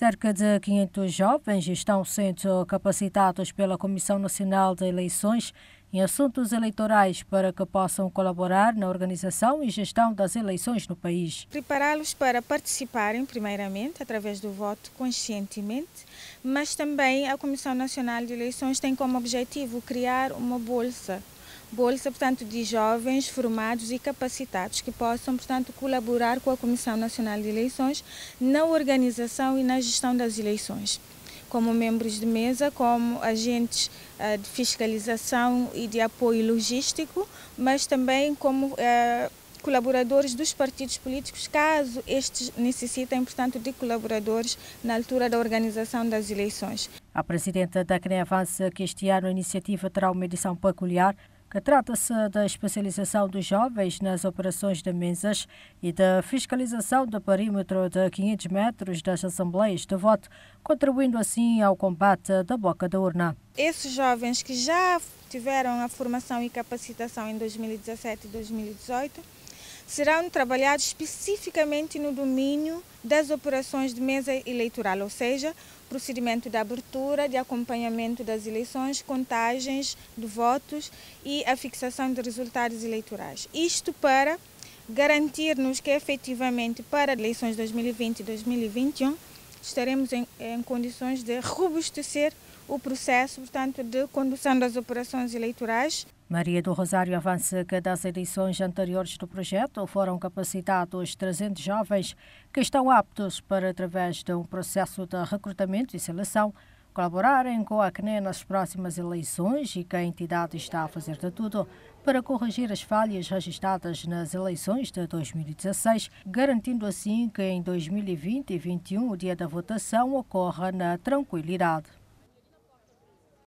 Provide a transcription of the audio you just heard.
Cerca de 500 jovens estão sendo capacitados pela Comissão Nacional de Eleições em assuntos eleitorais para que possam colaborar na organização e gestão das eleições no país. Prepará-los para participarem, primeiramente, através do voto conscientemente, mas também a Comissão Nacional de Eleições tem como objetivo criar uma bolsa, portanto, de jovens formados e capacitados que possam, portanto, colaborar com a Comissão Nacional de Eleições na organização e na gestão das eleições, como membros de mesa, como agentes de fiscalização e de apoio logístico, mas também como colaboradores dos partidos políticos, caso estes necessitem, portanto, de colaboradores na altura da organização das eleições. A presidenta da CNE avança que este ano a iniciativa terá uma edição peculiar, que trata-se da especialização dos jovens nas operações de mesas e da fiscalização do perímetro de 500 metros das assembleias de voto, contribuindo assim ao combate da boca da urna. Esses jovens que já tiveram a formação e capacitação em 2017 e 2018 serão trabalhados especificamente no domínio das operações de mesa eleitoral, ou seja, procedimento de abertura, de acompanhamento das eleições, contagens de votos e a fixação de resultados eleitorais. Isto para garantir-nos que efetivamente para as eleições de 2020 e 2021 estaremos em condições de robustecer o processo, portanto, de condução das operações eleitorais. Maria do Rosário avança que das edições anteriores do projeto foram capacitados 300 jovens que estão aptos para, através de um processo de recrutamento e seleção, colaborarem com a CNE nas próximas eleições e que a entidade está a fazer de tudo para corrigir as falhas registradas nas eleições de 2016, garantindo assim que em 2020 e 2021 o dia da votação ocorra na tranquilidade.